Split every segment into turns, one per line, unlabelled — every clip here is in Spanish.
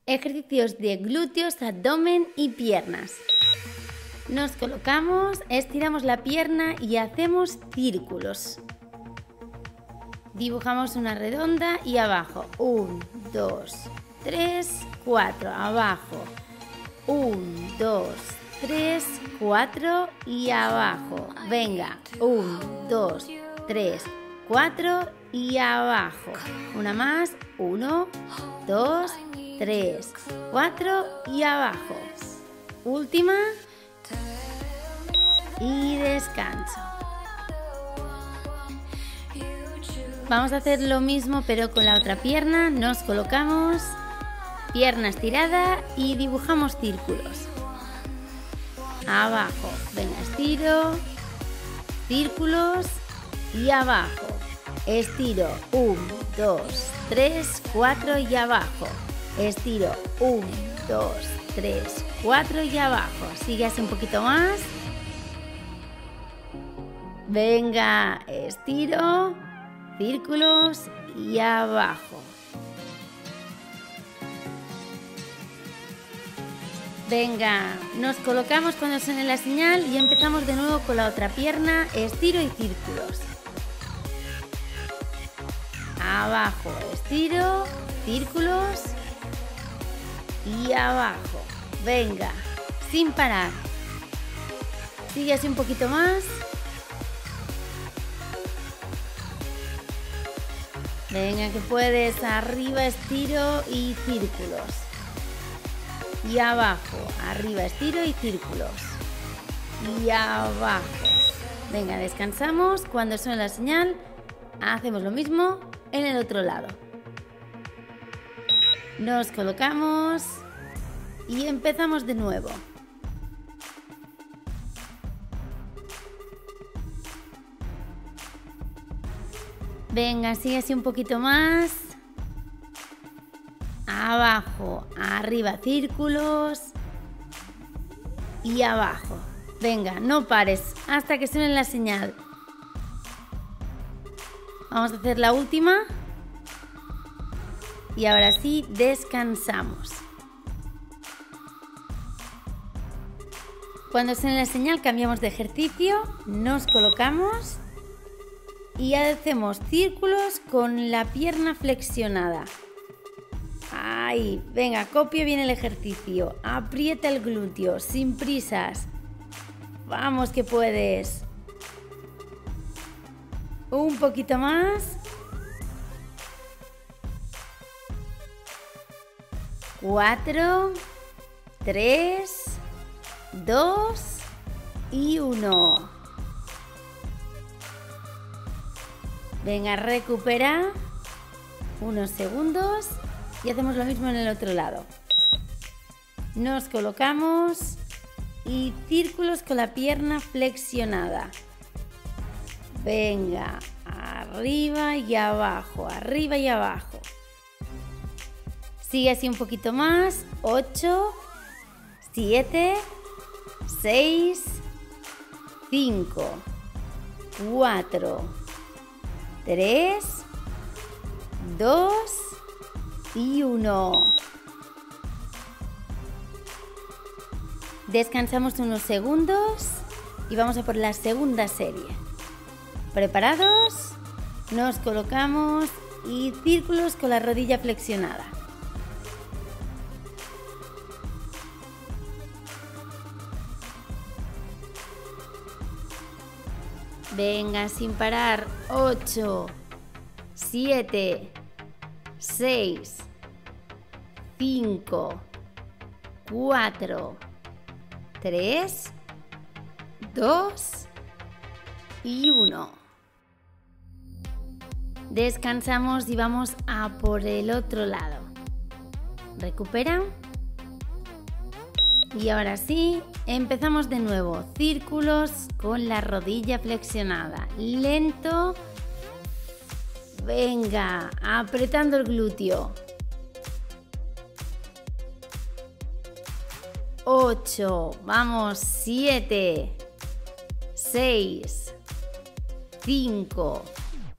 Ejercicios de glúteos, abdomen y piernas. Nos colocamos, estiramos la pierna y hacemos círculos. Dibujamos una redonda y abajo. 1, 2, 3, 4. Abajo. 1, 2, 3, 4 y abajo. Venga. 1, 2, 3, 4 y abajo. Una más. 1, 2, 3, 4 y abajo. Última. Y descanso. Vamos a hacer lo mismo pero con la otra pierna. Nos colocamos, pierna estirada y dibujamos círculos. Abajo, venga, estiro, círculos y abajo. Estiro, 1, 2, 3, 4 y abajo. Estiro, 1, 2, 3, 4 y abajo. Sigue así un poquito más. Venga, estiro, círculos y abajo. Venga, nos colocamos cuando suene la señal y empezamos de nuevo con la otra pierna, estiro y círculos. Abajo, estiro, círculos y abajo. Venga, sin parar. Sigue así un poquito más. Venga, que puedes. Arriba, estiro y círculos. Y abajo. Arriba, estiro y círculos. Y abajo. Venga, descansamos. Cuando suene la señal, hacemos lo mismo en el otro lado. Nos colocamos y empezamos de nuevo. Venga, sigue así un poquito más. Abajo, arriba, círculos. Y abajo. Venga, no pares hasta que suene la señal. Vamos a hacer la última. Y ahora sí, descansamos. Cuando suene la señal, cambiamos de ejercicio. Nos colocamos. Y hacemos círculos con la pierna flexionada. Ahí, venga, copia bien el ejercicio. Aprieta el glúteo, sin prisas. Vamos que puedes. Un poquito más. 4, 3, 2 y 1. Venga, recupera unos segundos y hacemos lo mismo en el otro lado. Nos colocamos y círculos con la pierna flexionada. Venga, arriba y abajo, arriba y abajo. Sigue así un poquito más. 8, 7, 6, 5, 4, 3, 2 y 1. Descansamos unos segundos y vamos a por la segunda serie. ¿Preparados? Nos colocamos y círculos con la rodilla flexionada. Venga, sin parar. 8, 7, 6, 5, 4, 3, 2 y 1. Descansamos y vamos a por el otro lado. Recupera. Y ahora sí, empezamos de nuevo. Círculos con la rodilla flexionada. Lento. Venga, apretando el glúteo. 8, vamos, 7, 6, 5,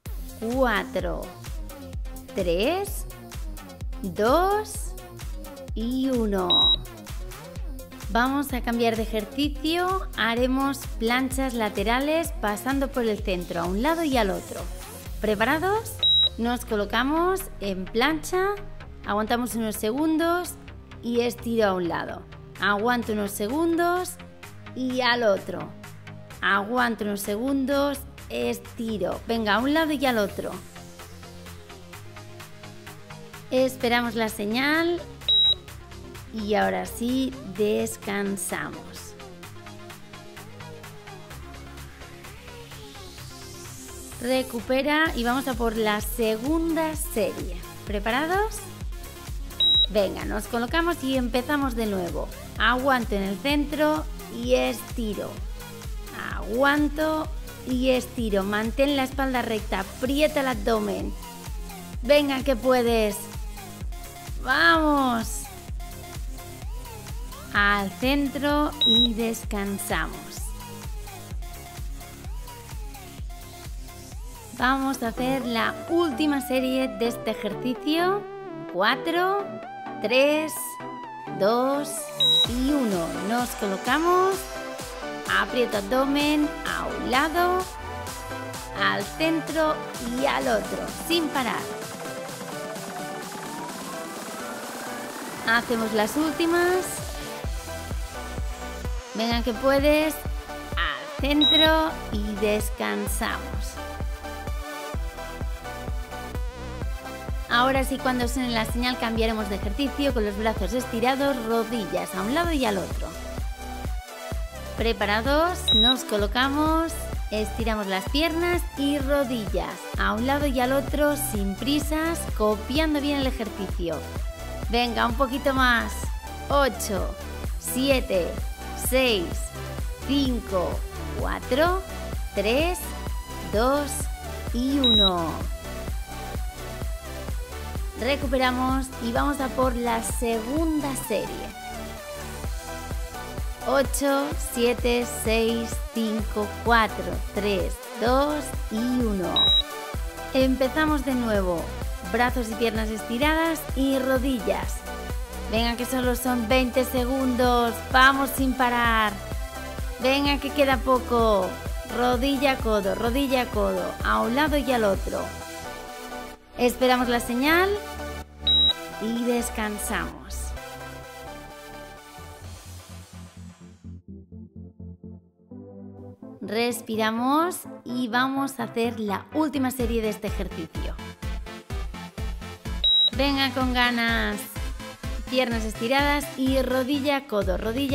4, 3, 2 y 1. Vamos a cambiar de ejercicio, haremos planchas laterales pasando por el centro a un lado y al otro. ¿Preparados? Nos colocamos en plancha, aguantamos unos segundos y estiro a un lado. Aguanto unos segundos y al otro. Aguanto unos segundos, estiro. Venga, a un lado y al otro. Esperamos la señal y ahora sí descansamos. Recupera y vamos a por la segunda serie. ¿Preparados? Venga, nos colocamos y empezamos de nuevo. Aguanto en el centro y estiro. Aguanto y estiro. Mantén la espalda recta, aprieta el abdomen. Venga, que puedes. ¡Vamos! Al centro y descansamos. Vamos a hacer la última serie de este ejercicio. 4, 3, 2 y 1. Nos colocamos. Aprieto abdomen a un lado, al centro y al otro, sin parar. Hacemos las últimas. Venga, que puedes. Al centro y descansamos. Ahora sí, cuando suene la señal, cambiaremos de ejercicio con los brazos estirados, rodillas a un lado y al otro. ¿Preparados? Nos colocamos, estiramos las piernas y rodillas a un lado y al otro sin prisas, copiando bien el ejercicio. Venga, un poquito más. 8, 7, 6, 5, 4, 3, 2 y 1. Recuperamos y vamos a por la segunda serie. 8, 7, 6, 5, 4, 3, 2 y 1. Empezamos de nuevo. Brazos y piernas estiradas y rodillas. Venga, que solo son 20 segundos. Vamos sin parar. Venga, que queda poco. Rodilla, codo, a un lado y al otro. Esperamos la señal y descansamos. Respiramos y vamos a hacer la última serie de este ejercicio. Venga con ganas. Piernas estiradas y rodilla, codo.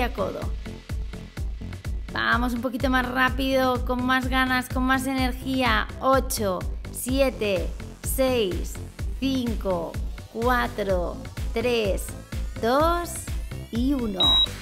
Vamos un poquito más rápido, con más ganas, con más energía. 8, 7, 6, 5, 4, 3, 2 y 1.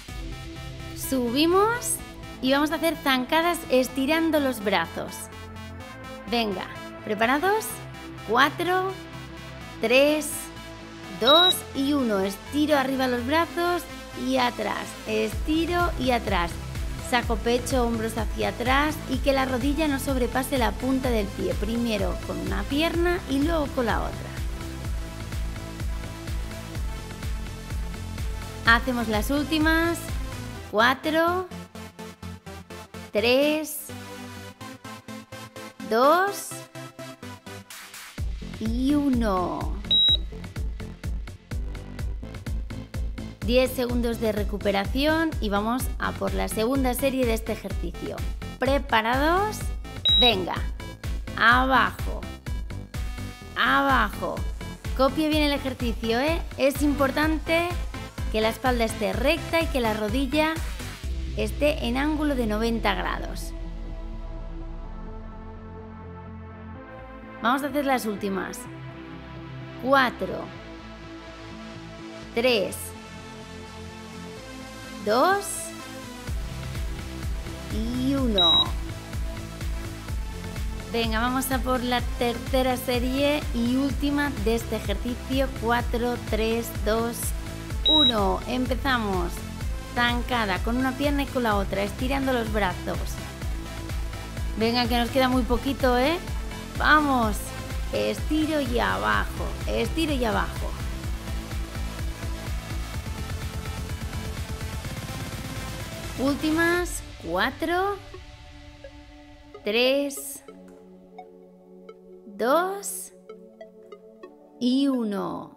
Subimos y vamos a hacer zancadas estirando los brazos. Venga, ¿preparados? 4, 3, 2 y 1. Estiro arriba los brazos y atrás. Estiro y atrás. Saco pecho, hombros hacia atrás y que la rodilla no sobrepase la punta del pie. Primero con una pierna y luego con la otra. Hacemos las últimas. 4, 3, 2 y 1. 10 segundos de recuperación y vamos a por la segunda serie de este ejercicio. ¿Preparados? Venga, abajo, abajo. Copie bien el ejercicio, ¿eh? Es importante que la espalda esté recta y que la rodilla esté en ángulo de 90 grados. Vamos a hacer las últimas. 4, 3, 2 y 1. Venga, vamos a por la tercera serie y última de este ejercicio. 4, 3, 2, 1. Empezamos. Zancada con una pierna y con la otra, estirando los brazos. Venga, que nos queda muy poquito, ¿eh? Vamos. Estiro y abajo. Estiro y abajo. Últimas. 4, 3, 2 y 1.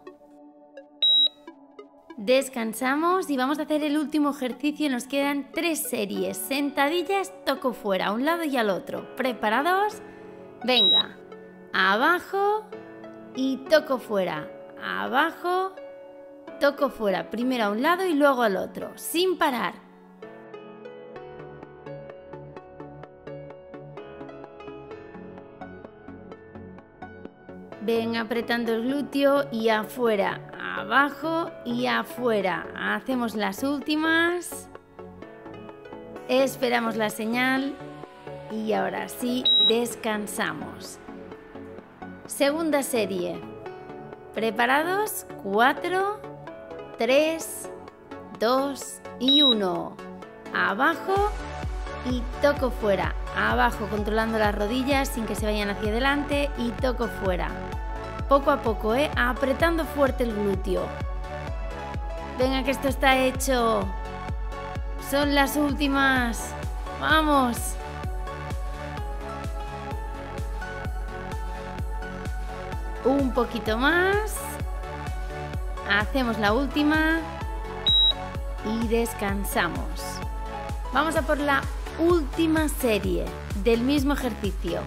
Descansamos y vamos a hacer el último ejercicio. Nos quedan 3 series. Sentadillas, toco fuera, a un lado y al otro. ¿Preparados? Venga. Abajo y toco fuera. Abajo, toco fuera. Primero a un lado y luego al otro, sin parar. Ven apretando el glúteo y afuera, abajo y afuera. Hacemos las últimas. Esperamos la señal y ahora sí descansamos. Segunda serie. ¿Preparados? 4, 3, 2 y 1. Abajo y toco fuera. Abajo controlando las rodillas sin que se vayan hacia adelante y toco fuera. Poco a poco, apretando fuerte el glúteo. Venga que esto está hecho. Son las últimas. ¡Vamos! Un poquito más. Hacemos la última. Y descansamos. Vamos a por la última serie del mismo ejercicio.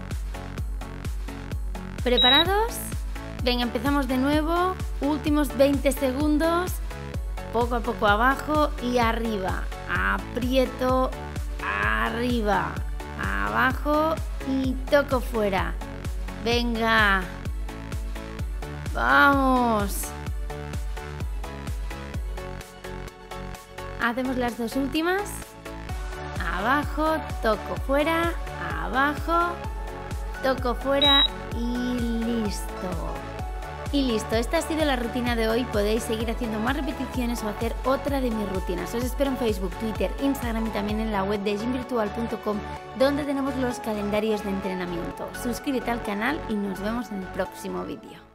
¿Preparados? Venga, empezamos de nuevo. Últimos 20 segundos. Poco a poco abajo y arriba. Aprieto, arriba, abajo y toco fuera. Venga. ¡Vamos! Hacemos las 2 últimas. Abajo, toco fuera, abajo, toco fuera y listo. Y listo, esta ha sido la rutina de hoy. Podéis seguir haciendo más repeticiones o hacer otra de mis rutinas. Os espero en Facebook, Twitter, Instagram y también en la web de gymvirtual.com, donde tenemos los calendarios de entrenamiento. Suscríbete al canal y nos vemos en el próximo vídeo.